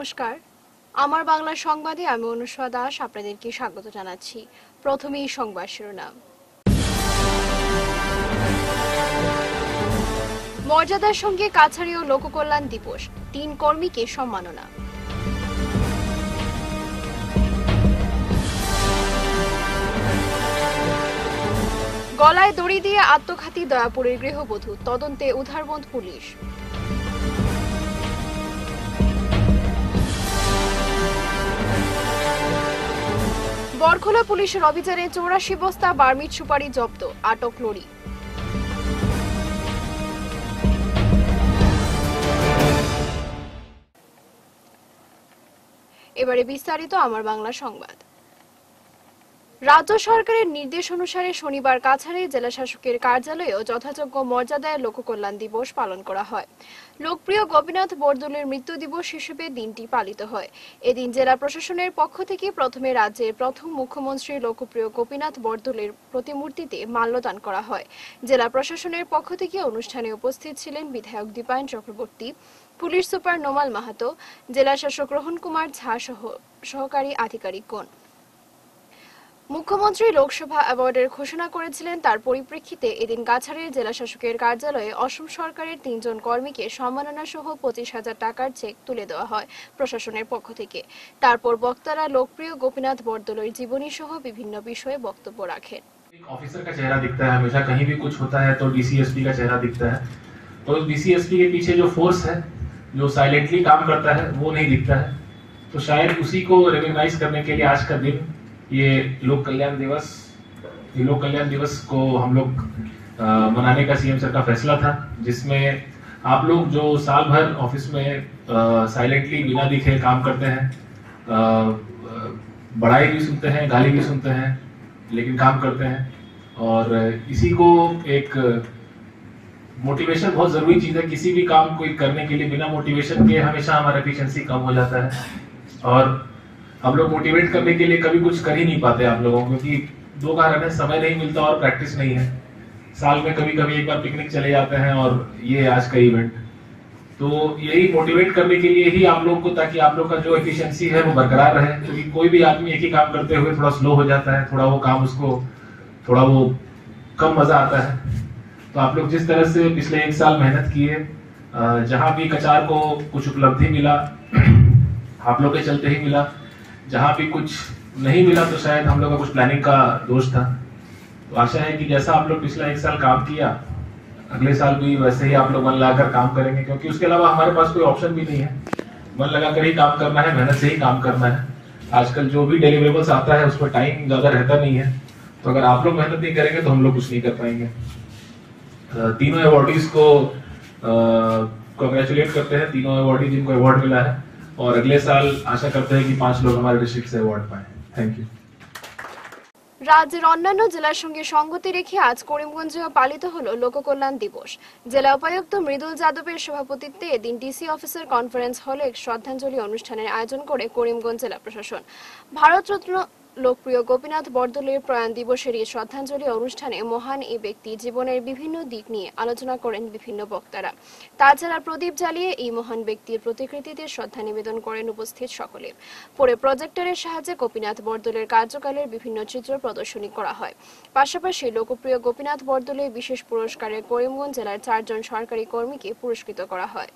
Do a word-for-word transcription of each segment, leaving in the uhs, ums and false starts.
নমস্কার, আমার বাংলা সংবাদে আমি অনুষ্কা দাস আপনাদেরকে স্বাগত জানাচ্ছি। প্রথমেই সংবাদ শিরোনাম। মর্যাদার সঙ্গে কাছাড়ি ও লোককল্যাণ দিবস, তিন কর্মীকে সম্মাননা। গলায় দড়ি দিয়ে আত্মঘাতী দয়াপুরের গৃহবধূ, তদন্তে উধারবন্দ পুলিশ। বরখোলা পুলিশের অভিযানে চৌরাশি বস্তা বার্মিট সুপারি জব্দ, আটক লরি। এবারে বিস্তারিত আমার বাংলা সংবাদ। রাজ্য সরকারের নির্দেশ অনুসারে শনিবার কাছাড়ে জেলা শাসকের কার্যালয়েও যথাযোগ্য মর্যাদায় লোককল্যাণ দিবস পালন করা হয়। লোকপ্রিয় গোপীনাথ বরদলৈর মৃত্যু দিবস হিসেবে দিনটি পালিত হয়। এদিন জেলা প্রশাসনের পক্ষ থেকে প্রথমে রাজ্যের প্রথম মুখ্যমন্ত্রী লোকপ্রিয় গোপীনাথ বরদলৈর প্রতিমূর্তিতে মাল্যদান করা হয়। জেলা প্রশাসনের পক্ষ থেকে অনুষ্ঠানে উপস্থিত ছিলেন বিধায়ক দীপায়ন চক্রবর্তী, পুলিশ সুপার নোমাল মাহাতো, জেলা শাসক রোহন কুমার ঝা সহ সহকারী আধিকারিকগণ। মুখ্যমন্ত্রী লোকসভা অ্যাওয়ার্ডের ঘোষণা করেছিলেন, তার পরিপ্রেক্ষিতে এদিন কাছাড়ের জেলা শাসকের কার্যালয়ে অসম সরকারের তিনজন কর্মীকে সম্মাননা সহ পঁচিশ হাজার টাকার চেক তুলে দেওয়া হয় প্রশাসনের পক্ষ থেকে। তারপর বক্তারা লোকপ্রিয় গোপীনাথ বরদলৈর জীবনী সহ বিভিন্ন বিষয়ে বক্তব্য রাখেন। ऑफिसर का चेहरा दिखता है, हमेशा कहीं भी कुछ होता है तो डीसीएसपी का चेहरा दिखता है, तो डीसीएसपी के पीछे जो फोर्स है जो साइलेंटली काम करता है वो नहीं दिखता है। तो शायद उसी को रिकॉग्नाइज करने के लिए आज का दिन, ये लोक कल्याण दिवस ये लोक कल्याण दिवस को हम लोग मनाने का सीएम सर का फैसला था, जिसमें आप लोग जो साल भर ऑफिस में साइलेंटली बिना दिखे काम करते हैं, बड़ाई भी सुनते हैं, गाली भी सुनते हैं, लेकिन काम करते हैं। और इसी को एक मोटिवेशन बहुत जरूरी चीज है। किसी भी काम को करने के लिए बिना मोटिवेशन के हमेशा हमारा एफिशिएंसी कम हो जाता है, और हम लोग मोटिवेट करने के लिए कभी कुछ कर ही नहीं पाते आप लोगों को, क्योंकि दो कारण है, समय नहीं मिलता और प्रैक्टिस नहीं है। साल में कभी कभी एक बार पिकनिक चले जाते हैं और ये आज का इवेंट, तो यही मोटिवेट करने के लिए ही आप लोग को, ताकि आप लोग का जो एफिशिएंसी है वो बरकरार रहे। क्योंकि तो कोई भी आदमी एक ही काम करते हुए थोड़ा स्लो हो जाता है, थोड़ा वो काम उसको थोड़ा वो कम मजा आता है। तो आप लोग जिस तरह से पिछले एक साल मेहनत किए, जहां भी कचार को कुछ उपलब्धि मिला आप लोग के चलते ही मिला, जहां भी कुछ नहीं मिला तो शायद हम लोग का कुछ प्लानिंग का दोष था। तो आशा है कि जैसा आप लोग पिछला एक साल काम किया, अगले साल भी वैसे ही आप लोग मन लगाकर काम करेंगे, क्योंकि उसके अलावा हमारे पास कोई ऑप्शन भी नहीं है। मन लगाकर ही काम करना है, मेहनत से ही काम करना है। आजकल जो भी डिलीवरेबल्स आता है उसमें टाइम ज्यादा रहता नहीं है, तो अगर आप लोग मेहनत नहीं करेंगे तो हम लोग कुछ नहीं कर पाएंगे। तीनों अवार्डीज को कांग्रेचुलेट करते हैं, तीनों अवार्डी जिनको अवार्ड मिला है, और अगले साल आशा करते हैं कि पांच लोग हमारे डिस्ट्रिक्ट से अवार्ड पाएं। Thank you. রাজ্যের অন্যান্য জেলার সঙ্গে সঙ্গতি রেখে আজ করিমগঞ্জেও পালিত হলো লোককল্যাণ দিবস। জেলা উপায়ুক্ত মৃদুল যাদবের সভাপতিত্বে এদিন ডিসি অফিসার কনফারেন্স হলে এক শ্রদ্ধাঞ্জলি অনুষ্ঠানের আয়োজন করে করিমগঞ্জ জেলা প্রশাসন। ভারতরত্ন লোকপ্রিয় গোপীনাথ বরদলৈর প্রয়াণ দিবসের এই শ্রদ্ধাঞ্জলি অনুষ্ঠানে মহান এই ব্যক্তি জীবনের বিভিন্ন দিক নিয়ে আলোচনা করেন বিভিন্ন বক্তারা। তাছাড়া প্রদীপ জ্বালিয়ে এই মহান ব্যক্তির প্রতিকৃতিতে শ্রদ্ধা নিবেদন করেন উপস্থিত সকলে। পরে প্রজেক্টরের সাহায্যে গোপীনাথ বরদলৈর কার্যকালের বিভিন্ন চিত্র প্রদর্শনী করা হয়। পাশাপাশি লোকপ্রিয় গোপীনাথ বরদলৈ বিশেষ পুরস্কারে করিমগঞ্জ জেলার চারজন সরকারি কর্মীকে পুরস্কৃত করা হয়।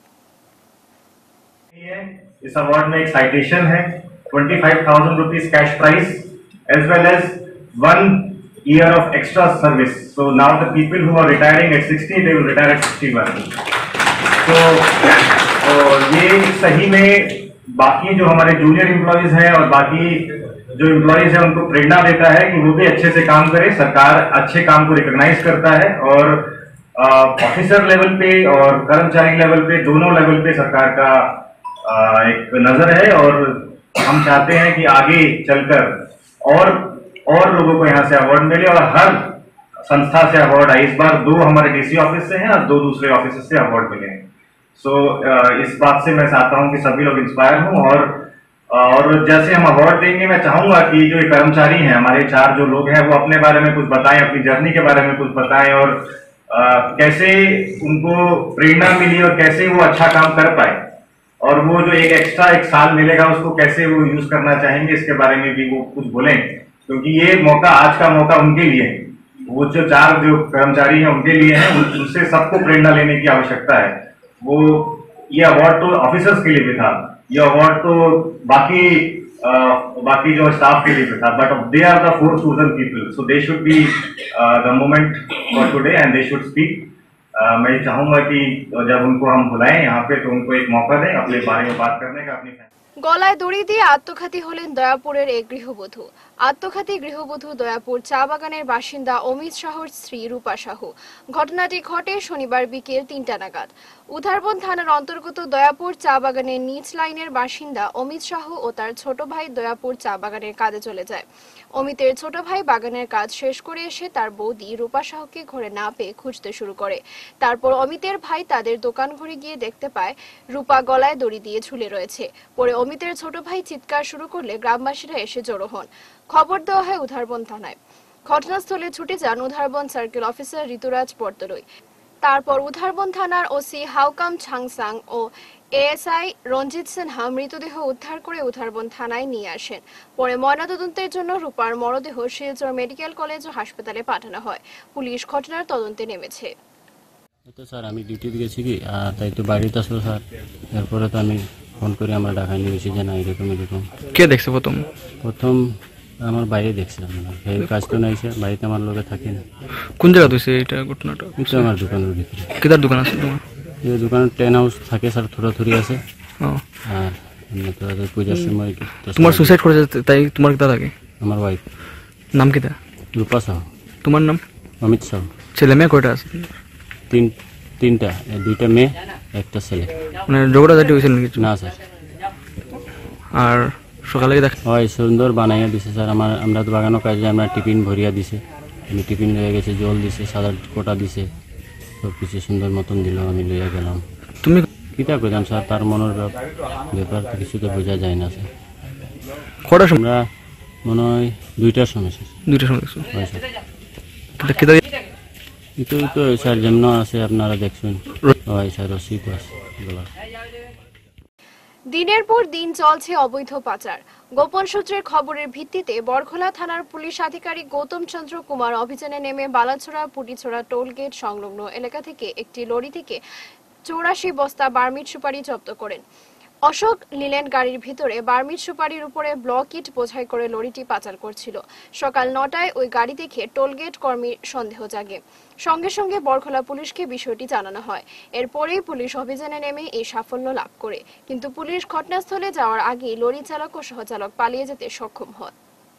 इस अवार्ड में एक साइटेशन है, twenty-five thousand rupees cash prize, as well as one year of extra service. So now the people who are retiring at sixty, they will retire at sixty-one. So तो ये सही में बाकी जो हमारे जूनियर एम्प्लॉइज हैं और बाकी जो एम्प्लॉइज हैं उनको प्रेरणा देता है कि वो भी अच्छे से काम करें। सरकार अच्छे काम को रिकॉग्नाइज करता है, और ऑफिसर लेवल पे और कर्मचारी लेवल पे, दोनों लेवल पे सरकार का आ, एक नजर है, और हम चाहते हैं कि आगे चलकर और और लोगों को यहाँ से अवार्ड मिले, और हर संस्था से अवार्ड आए। इस बार दो हमारे डीसी ऑफिस से हैं और दो दूसरे ऑफिस से अवार्ड मिले हैं। सो so, इस बात से मैं चाहता हूँ कि सभी लोग इंस्पायर हों, और और जैसे हम अवार्ड देंगे, मैं चाहूंगा कि जो कर्मचारी हैं हमारे, चार जो लोग हैं, वो अपने बारे में कुछ बताएं, अपनी जर्नी के बारे में कुछ बताएं, और आ, कैसे उनको प्रेरणा मिली और कैसे वो अच्छा काम कर पाए। और वो जो एक एक्स्ट्रा एक साल मिलेगा उसको कैसे वो यूज करना चाहेंगे इसके बारे में भी वो कुछ बोलें, क्योंकि ये मौका आज का मौका उनके लिए है। वो जो चार जो कर्मचारी हैं उनके लिए हैं, उनसे सबको प्रेरणा लेने की आवश्यकता है। वो ये अवार्ड तो ऑफिसर्स के लिए भी था, ये अवार्ड तो बाकी आ, बाकी जो स्टाफ के लिए भी था, but they are the four chosen people, so they should be the moment for today and they should speak. Uh, मैं चाहूंगा कि जब उनको हम बुलाएं यहाँ पे तो उनको एक मौका दें अपने बारे में बात करने का, अपनी গলায় দড়ি দিয়ে আত্মঘাতী হলেন দয়াপুরের এক গৃহবধূ। আত্মঘাতী গৃহবধূ দয়াপুর চা বাগানের বাসিন্দা অমিত সাহুর স্ত্রী রূপা সাহু। ঘটনাটি ঘটে শনিবার বিকেল তিনটা নাগাদ। উধারবন থানার অন্তর্গত দয়াপুর চা বাগানের নিচ লাইনের বাসিন্দা অমিত সাহু ও তার ছোট ভাই দয়াপুর চা বাগানের কাজে চলে যায়। অমিতের ছোট ভাই বাগানের কাজ শেষ করে এসে তার বৌদি রূপা সাহুকে ঘরে না পেয়ে খুঁজতে শুরু করে। তারপর অমিতের ভাই তাদের দোকান ঘরে গিয়ে দেখতে পায় রূপা গলায় দড়ি দিয়ে ঝুলে রয়েছে। পরে অমিতের ছোট ভাই চিৎকার শুরু করলে গ্রামবাসীরা এসে জড়ো হন। খবর দেওয়া হয় উধারবন থানায়। ঘটনাস্থলে ছুটে যান উধারবন সার্কেল অফিসার ঋতুরাজ বরদলৈ। তারপর উধারবন থানার ওসি হাউকাম ছাংসাং ও এএসআই রঞ্জিত সিনহা মৃতদেহ উদ্ধার করে উধারবন থানায় নিয়ে আসেন। পরে ময়নাতদন্তের জন্য রূপার মরদেহ শিলচর মেডিকেল কলেজ ও হাসপাতালে পাঠানো হয়। পুলিশ ঘটনার তদন্তে নেমেছে। তো স্যার আমি ডিউটিতে গেছি কি আর তাই তো বাড়িতে আসলো স্যার, এরপরে তো আমি ফোন করে আমরা ঢাকায় নিয়ে গেছি যে না এরকম এরকম। কে দেখছে প্রথম? প্রথম আমার বাইরে দেখছিলাম, এই কাজ তো নাই স্যার, বাড়িতে আমার লোকে থাকে না। কোন জায়গা হয়েছে এটা ঘটনাটা? কিন্তু আমার দোকানের ভিতরে। কেদার দোকান আছে তোমার? এই দোকানে টেন হাউস থাকে স্যার, থোড়া থুড়ি আছে। ও আর এমনি তো পূজার সময় তোমার সুসাইড করেছে তাই তোমার কেদা লাগে? আমার ওয়াইফ। নাম কেদা? রূপা সাহু। তোমার নাম? অমিত সাহু। ছেলে মেয়ে কয়টা আছে? তিন তিনটা, দুইটা মেয়ে একটা ছেলে। মানে ঝগড়া ঝাঁটি হয়েছিল নাকি? না স্যার। আর সকালে দেখ হয় সুন্দর বানাইয়া দিছে স্যার, আমার আমরা তো বাগানো কাজে আমরা টিফিন ভরিয়া দিছে, আমি টিফিন লইয়া গেছি, জল দিছে, সাদা কোটা দিছে, সব কিছু সুন্দর মতন দিল, আমি লইয়া গেলাম। তুমি কিতা করলাম স্যার, তার মনের ব্যাপার তো কিছু তো বোঝা যায় না স্যার। কটার সময়? আমরা মনে হয় দুইটার সময় স্যার। দুইটার সময় দেখছো? হয় স্যার। কেদা কিন্তু তো স্যার যেমন আছে আপনারা দেখছেন, হয় স্যার রসিদ আছে। দিনের পর দিন চলছে অবৈধ পাচার। গোপন সূত্রের খবরের ভিত্তিতে বরখোলা থানার পুলিশ আধিকারিক গৌতম চন্দ্র কুমার অভিযানে নেমে বালাছড়া পুটিছড়া টোলগেট সংলগ্ন এলাকা থেকে একটি লরি থেকে চৌরাশি বস্তা বার্মিট সুপারি জব্দ করেন। অশোক লিল্যান্ড গাড়ির ভিতরে বার্মিট সুপারির উপরে ব্লক ইট বোঝাই করে লরিটি পাচার করছিল। সকাল নটায় ওই গাড়ি দেখে টোলগেট কর্মীর সন্দেহ জাগে। সঙ্গে সঙ্গে বরখোলা পুলিশকে বিষয়টি জানানো হয়। এরপরেই পুলিশ অভিযানে নেমে এই সাফল্য লাভ করে, কিন্তু পুলিশ ঘটনাস্থলে যাওয়ার আগেই লরি চালক ও সহচালক পালিয়ে যেতে সক্ষম হয়।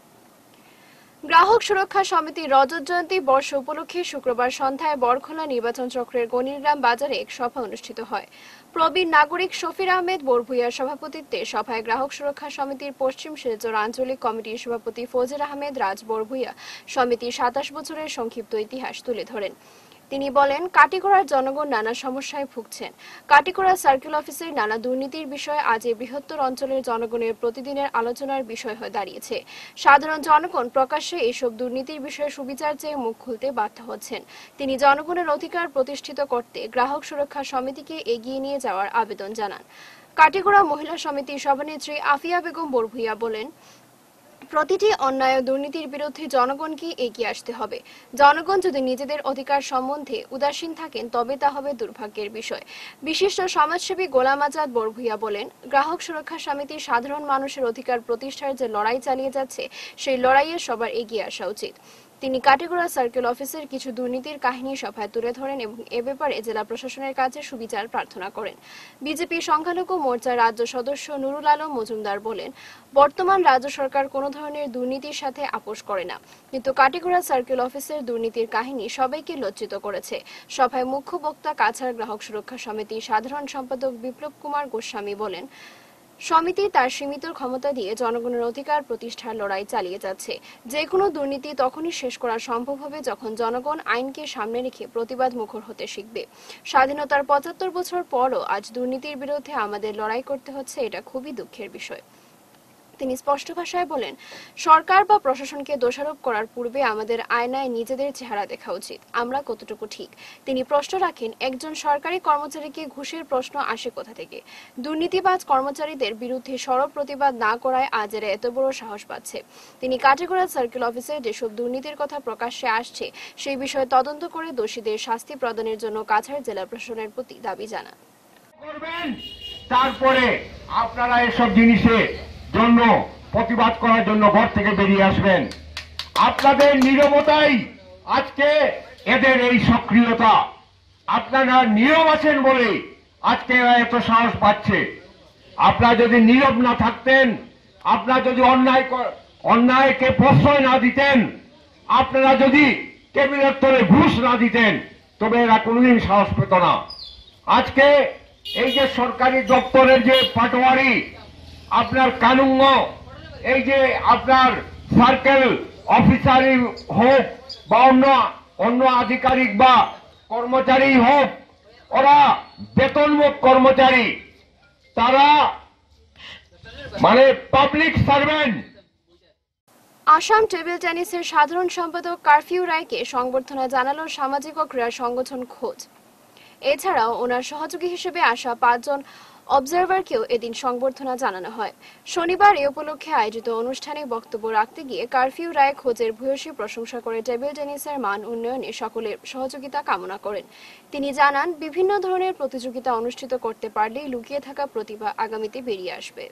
গ্রাহক সুরক্ষা সমিতির রজত জয়ন্তী বর্ষ উপলক্ষে শুক্রবার সন্ধ্যায় বরখোলা নির্বাচন চক্রের গণিরগ্রাম বাজারে এক সভা অনুষ্ঠিত হয়। প্রবীণ নাগরিক শফির আহমেদ বরভুইয়ার সভাপতিত্বে সভায় গ্রাহক সুরক্ষা সমিতির পশ্চিম শিলচর আঞ্চলিক কমিটির সভাপতি ফজর আহমেদ রাজ বরভুইয়া সমিতির সাতাশ বছরের সংক্ষিপ্ত ইতিহাস তুলে ধরেন। তিনি বলেন, কাটিগড়ার জনগণ নানা সমস্যায় ভুগছেন। কাটিগড়া সার্কেল অফিসের নানা দুর্নীতির বিষয় আজ এই বৃহত্তর অঞ্চলের জনগণের প্রতিদিনের আলোচনার বিষয় হয়ে দাঁড়িয়েছে। সাধারণ জনগণ প্রকাশ্যে এইসব দুর্নীতির বিষয়ে সুবিচার চেয়ে মুখ খুলতে বাধ্য হচ্ছেন। তিনি জনগণের অধিকার প্রতিষ্ঠিত করতে গ্রাহক সুরক্ষা সমিতিকে এগিয়ে নিয়ে যাওয়ার আবেদন জানান। কাটিগড়া মহিলা সমিতির সভানেত্রী আফিয়া বেগম বরভুইয়া বলেন, প্রতিটি অন্যায় ও দুর্নীতির বিরুদ্ধে জনগণকে এগিয়ে আসতে হবে। জনগণ যদি নিজেদের অধিকার সম্বন্ধে উদাসীন থাকেন তবে তা হবে দুর্ভাগ্যের বিষয়। বিশিষ্ট সমাজসেবী গোলাম আজাদ বরভুইয়া বলেন, গ্রাহক সুরক্ষা সমিতি সাধারণ মানুষের অধিকার প্রতিষ্ঠার যে লড়াই চালিয়ে যাচ্ছে সেই লড়াইয়ে সবার এগিয়ে আসা উচিত। তিনি কাটিগড়া সার্কেল অফিসের কিছু দুর্নীতির কাহিনী সভায় তুলে ধরেন এবং এ ব্যাপারে জেলা প্রশাসনের কাছে সুবিচার প্রার্থনা করেন। বিজেপি সংখ্যালঘু মোর্চার রাজ্য সদস্য নুরুল আলম মজুমদার বলেন, বর্তমান রাজ্য সরকার কোনো ধরনের দুর্নীতির সাথে আপোষ করে না, কিন্তু কাটিগড়া সার্কেল অফিসের দুর্নীতির কাহিনী সবাইকে লজ্জিত করেছে। সভায় মুখ্য বক্তা কাছাড় গ্রাহক সুরক্ষা সমিতির সাধারণ সম্পাদক বিপ্লব কুমার গোস্বামী বলেন, সমিতি তার সীমিত ক্ষমতা দিয়ে জনগণের অধিকার প্রতিষ্ঠার লড়াই চালিয়ে যাচ্ছে। যে কোনো দুর্নীতি তখনই শেষ করা সম্ভব হবে যখন জনগণ আইনকে সামনে রেখে প্রতিবাদ মুখর হতে শিখবে। স্বাধীনতার পঁচাত্তর বছর পরও আজ দুর্নীতির বিরুদ্ধে আমাদের লড়াই করতে হচ্ছে, এটা খুবই দুঃখের বিষয়। তিনি স্পষ্ট ভাষায় বলেন, সরকার বা প্রশাসনকে দোষারোপ করার পূর্বে আমাদের আয়নায় নিজেদের চেহারা দেখা উচিত, আমরা কতটুকু ঠিক। তিনি প্রশ্ন রাখেন, একজন সরকারি কর্মচারীকে ঘুষের প্রশ্ন আসে কোথা থেকে? দুর্নীতিবাজ কর্মচারীদের বিরুদ্ধে সরব প্রতিবাদ না করায় আজ এরা এত বড় সাহস পাচ্ছে। তিনি কাটিগড়া সার্কেল অফিসে যেসব দুর্নীতির কথা প্রকাশ্যে আসছে সেই বিষয়ে তদন্ত করে দোষীদের শাস্তি প্রদানের জন্য কাছাড় জেলা প্রশাসনের প্রতি দাবি জানান। তারপরে আপনারা এসব জিনিসের জন্য প্রতিবাদ করার জন্য ঘর থেকে বেরিয়ে আসবেন। আপনাদের নীরবতাই আজকে এদের এই সক্রিয়তা। আপনারা নীরব আছেন বলে আজকে এরা এত সাহস পাচ্ছে। আপনারা যদি নীরব না থাকতেন, আপনারা যদি অন্যায় অন্যায়কে প্রশ্রয় না দিতেন, আপনারা যদি টেবিলের তলে ঘুষ না দিতেন, তবে এরা কোনোদিন সাহস পেত না। আজকে এই যে সরকারি দপ্তরের যে পাটোয়ারি, আপনার কানুঙ্গ, এই যে আপনার সার্কেল অফিসারই হোক বা অন্য অন্য আধিকারিক বা কর্মচারী হোক, ওরা বেতনমুখ কর্মচারী, তারা মানে পাবলিক সার্ভেন্ট। আসাম টেবিল টেনিসের সাধারণ সম্পাদক কারফিউ রায়কে সংবর্ধনা জানালো সামাজিক ও ক্রীড়া সংগঠন খোঁজ। এছাড়াও ওনার সহযোগী হিসেবে আসা পাঁচজন অবজারভারকেও এদিন সংবর্ধনা জানানো হয়। শনিবার এ উপলক্ষে আয়োজিত অনুষ্ঠানে বক্তব্য রাখতে গিয়ে কারফিউ রায় খোঁজের ভূয়সী প্রশংসা করে টেবিল টেনিসের মান উন্নয়নে সকলের সহযোগিতা কামনা করেন। তিনি জানান, বিভিন্ন ধরনের প্রতিযোগিতা অনুষ্ঠিত করতে পারলেই লুকিয়ে থাকা প্রতিভা আগামীতে বেরিয়ে আসবে।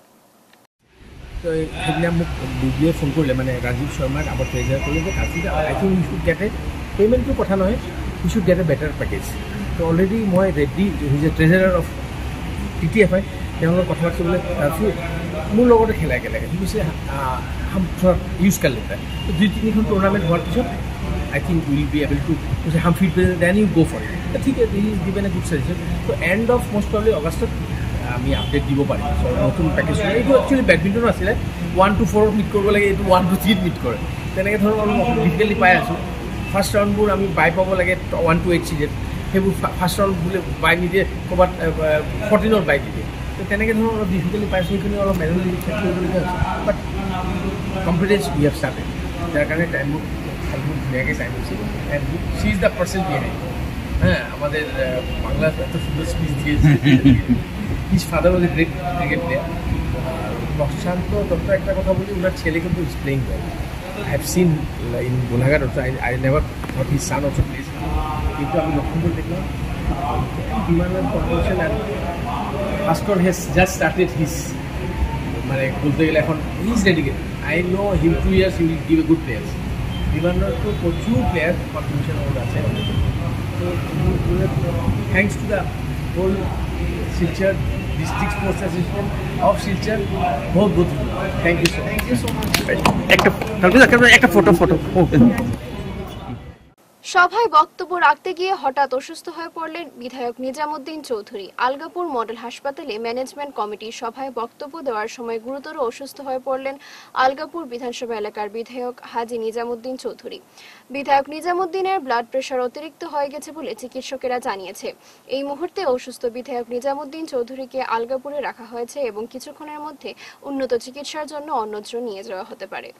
তো সেইদিনা মোক বিবিয়ে ফোন কৰিলে, মানে ৰাজীৱ শৰ্মাক আমাৰ ট্ৰেজাৰ কৰিলে যে কাফি I think you should get a পে'মেণ্টটোৰ কথা নহয়, you should get a better package. তো অলৰেডি মই ready, he's a treasurer of T T F I, তেওঁলোকৰ কথা পাতিবলৈ কাফি মোৰ লগতে খেলা একেলগে। সি কৈছে হাম থোৰা ইউজ কাৰ লেতা। তো দুই তিনিখন টুৰ্ণামেণ্ট হোৱাৰ পিছত I think will be able to কৈছে হাম fit then you go' for it. ঠিক আছে, he is given a good suggestion. তো এণ্ড অফ মষ্ট প্ৰবলি অগষ্টত আমি আপডেট দিব পাৰিম নতুন পেকেজ। এইটো একচুৱেলি বেডমিণ্টন আছিলে, ওৱান টু ফ'ৰত মিট কৰিব লাগে, এইটো ওৱান টু থ্ৰীত মিট কৰে। তেনেকৈ ধৰণৰ অলপ ডিফিকাল্টি পাই আছোঁ। ফাৰ্ষ্ট ৰাউণ্ডবোৰ আমি বাই পাব লাগে ওৱান টু এইট চিজত, সেইবোৰ ফাৰ্ষ্ট ৰাউণ্ড বোলে বাই নিদিয়ে, ক'ৰবাত ফৰ্টিনত বাই দিয়ে। তো তেনেকৈ ধৰণৰ অলপ ডিফিকাল্টি পাইছোঁ, সেইখিনি অলপ মেনুৱেলি চেক কৰিবলগীয়া হৈছে। But confidence we have started, যাৰ কাৰণে টাইমবোৰ বহুত ধুনীয়াকৈ টাইম হৈছে। And she is the person behind. হ্যাঁ, আমাদের বাংলা এত সুন্দর স্পিচ দিয়েছে। His father was a great cricket player. Prashanta Dutta একটা কথা বলি, ওনার ছেলে কিন্তু is playing well. I have seen in Golaghat also, I I never thought his son also plays. কিন্তু আমি লক্ষ্মীপুর দেখলাম বিমানের corporation and Bhaskar has just started his, মানে বলতে গেলে এখন he is dedicated. I know him two years he will give a good players. বিমানের তো প্রচুর প্লেয়ার কন্ট্রিবিউশন ওর আছে। তো thanks to the whole Silchar district sports association of Silchar, বহুত বহুত thank you so thank you so much. একটা একটা ফটো ফটো সভায় বক্তব্য রাখতে গিয়ে হঠাৎ অসুস্থ হয়ে পড়লেন বিধায়ক নিজামুদ্দিন চৌধুরী। আলগাপুর মডেল হাসপাতালে ম্যানেজমেন্ট কমিটির সভায় বক্তব্য দেওয়ার সময় গুরুতর অসুস্থ হয়ে পড়লেন আলগাপুর বিধানসভা এলাকার বিধায়ক হাজী নিজামুদ্দিন চৌধুরী। বিধায়ক নিজামুদ্দিনের ব্লাড প্রেশার অতিরিক্ত হয়ে গেছে বলে চিকিৎসকেরা জানিয়েছে। এই মুহূর্তে অসুস্থ বিধায়ক নিজামুদ্দিন চৌধুরীকে আলগাপুরে রাখা হয়েছে এবং কিছুক্ষণের মধ্যে উন্নত চিকিৎসার জন্য অন্যত্র নিয়ে যাওয়া হতে পারে।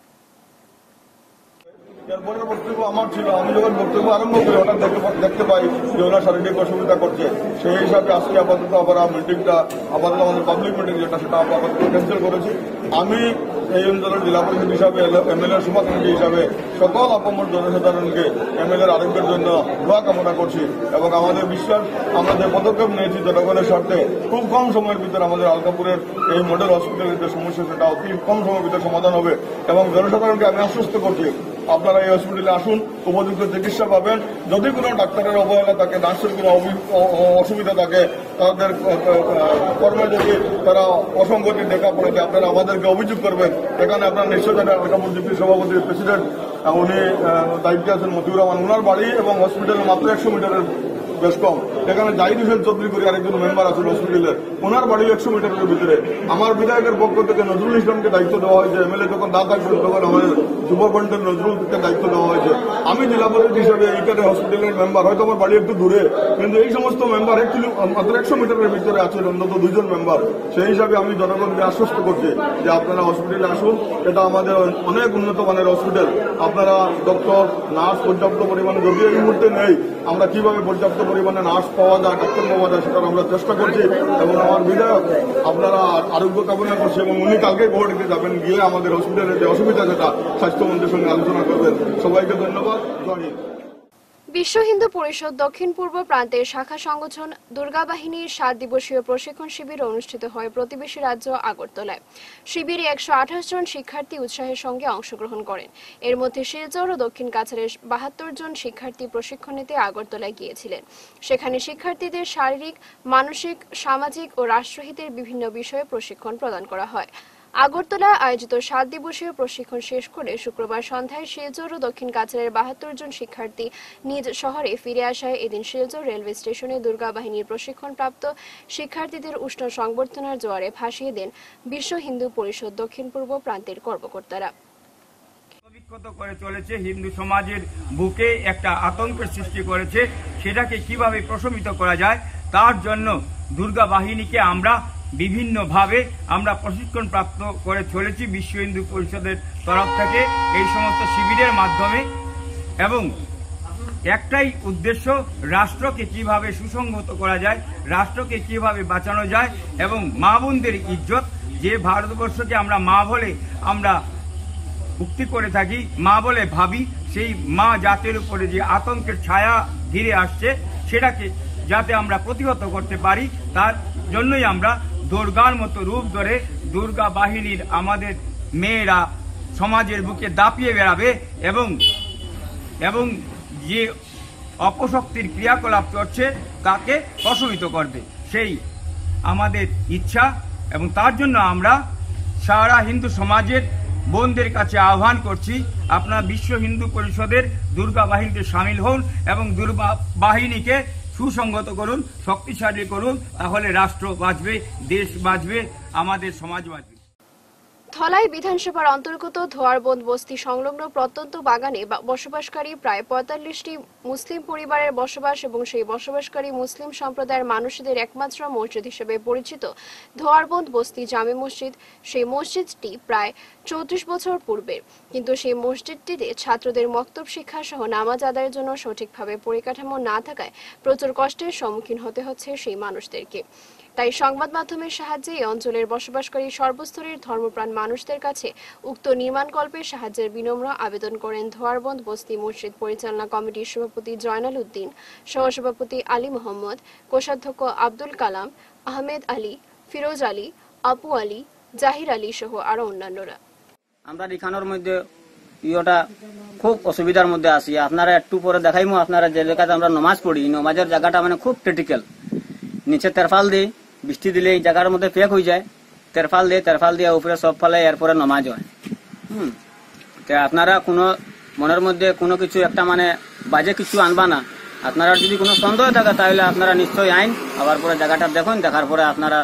এরপরের বক্তব্য আমার ছিল, আমি যখন বক্তব্য আরম্ভ করি হঠাৎ দেখতে পাই যে ওনার শারীরিক অসুবিধা করছে। সেই হিসাবে আজকে আপাতত আবার মিটিংটা আপাতত আমাদের পাবলিক মিটিং যেটা সেটা আপাতত ক্যান্সেল করেছি। আমি এই অঞ্চলের জেলা পরিষদ হিসাবে এমএলএ শুভাকাঙ্ক্ষী হিসাবে সকল আপামর জনসাধারণকে এমএলএর আরোগ্যের জন্য দোয়া কামনা করছি এবং আমাদের বিশ্বাস আমরা যে পদক্ষেপ নিয়েছি জনগণের স্বার্থে খুব কম সময়ের ভিতরে আমাদের আলগাপুরের এই মডেল হসপিটালের যে সমস্যা সেটা অতি কম সময়ের ভিতরে সমাধান হবে এবং জনসাধারণকে আমি আশ্বস্ত করছি আপনারা এই হসপিটালে আসুন, উপযুক্ত চিকিৎসা পাবেন। যদি কোনো ডাক্তারের অবহেলা থাকে, নার্সের কোনো অসুবিধা থাকে, তাদের কর্মে যদি তারা অসঙ্গতি দেখা পড়েছে, আপনারা আমাদেরকে অভিযোগ করবেন। এখানে আপনারা নিশ্চয় জানেন আলগাপুর জিপির সভাপতি প্রেসিডেন্ট উনি দায়িত্বে আছেন মতিউর রহমান, ওনার বাড়ি এবং হসপিটালের মাত্র একশো মিটারের বেশ কম। এখানে জাহিদ হোসেন চৌধুরী করে আরেকজন মেম্বার আছেন হসপিটালের, ওনার বাড়ি একশো মিটারের ভিতরে। আমার বিধায়কের পক্ষ থেকে নজরুল ইসলামকে দায়িত্ব দেওয়া হয়েছে, এমএলএ যখন দা থাকবেন তখন আমাদের যুবকণ্ঠের নজরুলকে দায়িত্ব দেওয়া হয়েছে। আমি জেলা পরিষদ হিসেবে এইখানে হসপিটালের মেম্বার, হয়তো আমার বাড়ি একটু দূরে, কিন্তু এই সমস্ত মেম্বার একচুয়ালি মাত্র একশো মিটারের ভিতরে আছেন অন্তত দুইজন মেম্বার। সেই হিসাবে আমি জনগণকে আশ্বস্ত করছি যে আপনারা হসপিটালে আসুন, এটা আমাদের অনেক উন্নত মানের হসপিটাল। আপনারা ডক্টর নার্স পর্যাপ্ত পরিমাণে, যদিও এই মুহূর্তে নেই, আমরা কিভাবে পর্যাপ্ত পরিমাণে নার্স পাওয়া যায়, ডাক্তার পাওয়া যায়, সেটা আমরা চেষ্টা করছি। এবং আমার বিধায়ক আপনারা আরোগ্য কামনা করছি এবং উনি কালকে গৌহাটিতে যাবেন, গিয়ে আমাদের হসপিটালের যে অসুবিধা সেটা স্বাস্থ্যমন্ত্রীর সঙ্গে আলোচনা করবেন। সবাইকে ধন্যবাদ। জয় হিন্দ। বিশ্ব হিন্দু পরিষদ দক্ষিণ পূর্ব প্রান্তের শাখা সংগঠন দুর্গা বাহিনীর সাত দিবসীয় প্রশিক্ষণ শিবির অনুষ্ঠিত হয় প্রতিবেশী রাজ্য আগরতলায়। শিবিরে একশো আঠাশ জন শিক্ষার্থী উৎসাহের সঙ্গে অংশগ্রহণ করেন। এর মধ্যে শিলচর ও দক্ষিণ কাছাড়ের বাহাত্তর জন শিক্ষার্থী প্রশিক্ষণ নিতে আগরতলায় গিয়েছিলেন। সেখানে শিক্ষার্থীদের শারীরিক, মানসিক, সামাজিক ও রাষ্ট্রহিতের বিভিন্ন বিষয়ে প্রশিক্ষণ প্রদান করা হয়। আগরতলায় আয়োজিত সাত দিবসীয় প্রশিক্ষণ শেষ করে শুক্রবার সন্ধ্যায় শিলচর ও দক্ষিণ কাছাড়ের বাহাত্তর জন শিক্ষার্থী নিজ শহরে ফিরে আসায় এদিন শিলচর রেলওয়ে স্টেশনে দুর্গা বাহিনীর প্রশিক্ষণপ্রাপ্ত শিক্ষার্থীদের উষ্ণ সংবর্ধনার জোয়ারে ভাসিয়ে দেন বিশ্ব হিন্দু পরিষদ দক্ষিণ পূর্ব প্রান্তের কর্মকর্তারা। বিক্ষত করে চলেছে, হিন্দু সমাজের বুকে একটা আতঙ্কের সৃষ্টি করেছে, সেটাকে কিভাবে প্রশমিত করা যায় তার জন্য দুর্গা বাহিনীকে আমরা বিভিন্নভাবে আমরা প্রশিক্ষণ প্রাপ্ত করে চলেছি বিশ্ব হিন্দু পরিষদের তরফ থেকে এই সমস্ত শিবিরের মাধ্যমে। এবং একটাই উদ্দেশ্য, রাষ্ট্রকে কিভাবে সুসংহত করা যায়, রাষ্ট্রকে কিভাবে বাঁচানো যায় এবং মা বোনদের ইজ্জত, যে ভারতবর্ষকে আমরা মা বলে আমরা উক্তি করে থাকি, মা বলে ভাবি, সেই মা জাতির উপরে যে আতঙ্কের ছায়া ঘিরে আসছে সেটাকে যাতে আমরা প্রতিহত করতে পারি, তার জন্যই আমরা দুর্গার মতো রূপ ধরে দুর্গা বাহিনীর আমাদের মেয়েরা সমাজের বুকে দাপিয়ে বেড়াবে এবং এবং যে অপশক্তির ক্রিয়াকলাপ চলছে তাকে প্রশমিত করবে, সেই আমাদের ইচ্ছা। এবং তার জন্য আমরা সারা হিন্দু সমাজের বোনদের কাছে আহ্বান করছি, আপনারা বিশ্ব হিন্দু পরিষদের দুর্গা বাহিনীতে সামিল হন এবং দুর্গা বাহিনীকে সুসংগত করুন, শক্তিশালী করুন, তাহলে রাষ্ট্র বাঁচবে, দেশ বাঁচবে, আমাদের সমাজ বাঁচবে। ধলাই বিধানসভার অন্তর্গত ধোয়ারবন্দ বস্তি সংলগ্ন প্রত্যন্ত বাগানে বসবাসকারী প্রায় পঁয়তাল্লিশটি মুসলিম পরিবারের বসবাস এবং সেই বসবাসকারী মুসলিম সম্প্রদায়ের মানুষদের একমাত্র মসজিদ হিসেবে পরিচিত ধোয়ারবন্দ বস্তি জামে মসজিদ। সেই মসজিদটি প্রায় চৌত্রিশ বছর পূর্বের, কিন্তু সেই মসজিদটিতে ছাত্রদের মক্তব শিক্ষা সহ নামাজ আদায়ের জন্য সঠিকভাবে পরিকাঠামো না থাকায় প্রচুর কষ্টের সম্মুখীন হতে হচ্ছে সেই মানুষদেরকে। তাই সংবাদ মাধ্যমের সাহায্যে এই অঞ্চলের বসবাসকারী সর্বস্তরের ধর্মপ্রাণ মানুষদের কাছে উক্ত নির্মাণকল্পে সাহায্যের বিনম্র আবেদন করেন ধোয়ারবন্দ বস্তি মসজিদ পরিচালনা কমিটির সভাপতি জয়নাল উদ্দিন, সহসভাপতি আলী মোহাম্মদ, কোষাধ্যক্ষ আব্দুল কালাম, আহমেদ আলী, ফিরোজ আলী, আপু আলী, জাহির আলী সহ আরো অন্যান্যরা। আমরা এখানের মধ্যে ইয়েটা খুব অসুবিধার মধ্যে আছি। আপনারা একটু পরে দেখাইমু, আপনারা যে জায়গাতে আমরা নমাজ পড়ি, নমাজের জায়গাটা মানে খুব ক্রিটিক্যাল। নিচে তেরফাল দিয়ে বৃষ্টি দিলে এই জায়গার মধ্যে প্যাক হয়ে যায়, তেরফাল দিয়ে তেরফাল দিয়ে উপরে সব ফেলে, এরপরে নমাজ হয়। হম আপনারা কোনো মনের মধ্যে কোনো কিছু একটা মানে বাজে কিছু আনবা না। আপনারা যদি কোনো সন্দেহ থাকে তাহলে আপনারা নিশ্চয়ই আইন আবার পরে জায়গাটা দেখুন, দেখার পরে আপনারা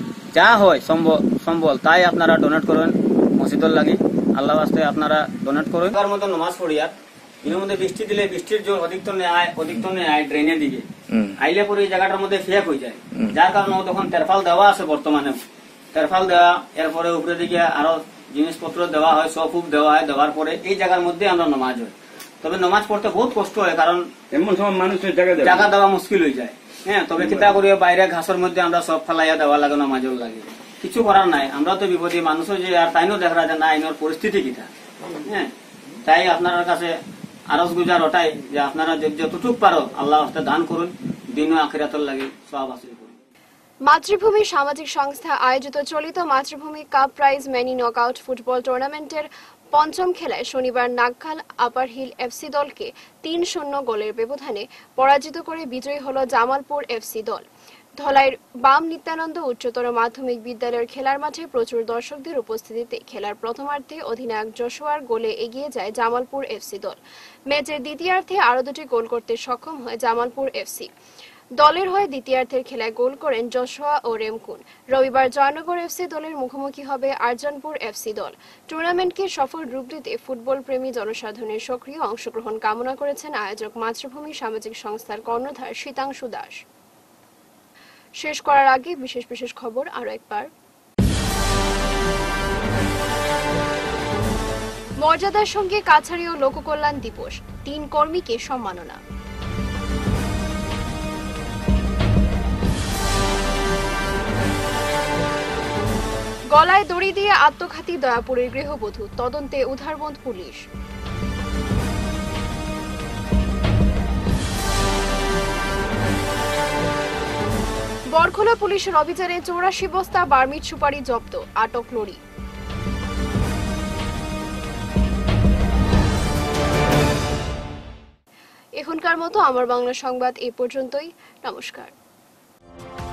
যা হয় সম্ভব সম্বল তাই আপনারা ডোনেট করবেন মসজিদের লাগি। আল্লাহ আস্তে আপনারা ডোনেট করবেন। তার মধ্যে নমাজ পড়ি আর এর মধ্যে বৃষ্টি দিলে বৃষ্টির জল অধিকতর আয় অধিকতর আয় ড্রেনের দিকে আইলে পরে এই জায়গাটার মধ্যে ফেক হয়ে যায়, যার কারণে তখন তেরফাল দেওয়া আছে বর্তমানে। তেরফাল দেওয়া, এরপরে উপরে দিকে আরো জিনিসপত্র দেওয়া হয়, সফুপ দেওয়া হয়, দেওয়ার পরে এই জায়গার মধ্যে আমরা নমাজ হয়। তবে নমাজ পড়তে বহুত কষ্ট হয়, কারণ এমন সময় মানুষের জায়গা দেওয়া মুশকিল হয়ে যায়। হ্যাঁ, তবে কিতা করি বাইরে ঘাসের মধ্যে আমরা সব ফেলাইয়া দেওয়া লাগে, নমাজও লাগে, কিছু করার নাই। আমরা তো বিপদী মানুষও যে আর তাইনও দেখা যায় না আইনের পরিস্থিতি কিটা। হ্যাঁ, তাই আপনার কাছে আরজ গুজার ওটাই যে আপনারা যতটুক পারো আল্লাহ দান করুন, দিন ও আখিরাতের লাগে সব হাসিল করুন। মাতৃভূমি সামাজিক সংস্থা আয়োজিত চলিত Matribhumi cup prize money knockout football টুর্নামেন্টের পঞ্চম খেলায় শনিবার নাগখাল আপার হিল এফসি দলকে তিন শূন্য গোলের ব্যবধানে পরাজিত করে বিজয়ী হল জামালপুর এফসি দল। ধলাইয়ের বাম নিত্যানন্দ উচ্চতর মাধ্যমিক বিদ্যালয়ের খেলার মাঠে প্রচুর দর্শকদের উপস্থিতিতে খেলার প্রথমার্ধে অধিনায়ক জশোয়ার গোলে এগিয়ে যায় জামালপুর এফসি দল। ম্যাচের দ্বিতীয়ার্ধে আরও দুটি গোল করতে সক্ষম হয় জামালপুর এফসি। দলের হয়ে দ্বিতীয়ার্ধের খেলায় গোল করেন জশোয়া ও রেমকুন। রবিবার জয়নগর এফসি দলের মুখোমুখি হবে আরজানপুর এফসি দল। টুর্নামেন্টকে সফল রূপ দিতে ফুটবল প্রেমী জনসাধারণের সক্রিয় অংশগ্রহণ কামনা করেছেন আয়োজক মাতৃভূমি সামাজিক সংস্থার কর্ণধার শীতাংশু দাস। শেষ করার আগে বিশেষ বিশেষ খবর আরো একবার। মর্যাদার সঙ্গে কাছাড়ি ও লোককল্যাণ দিবস, তিন কর্মীকে সম্মাননা। গলায় দড়ি দিয়ে আত্মঘাতী দয়াপুরের গৃহবধূ, তদন্তে উধারবন্দ পুলিশ। বরখোলা পুলিশের অভিযানে চৌরাশি বস্তা বার্মিট সুপারি জব্দ, আটক লরি। এখনকার মতো আমার বাংলা সংবাদ এ পর্যন্তই। নমস্কার।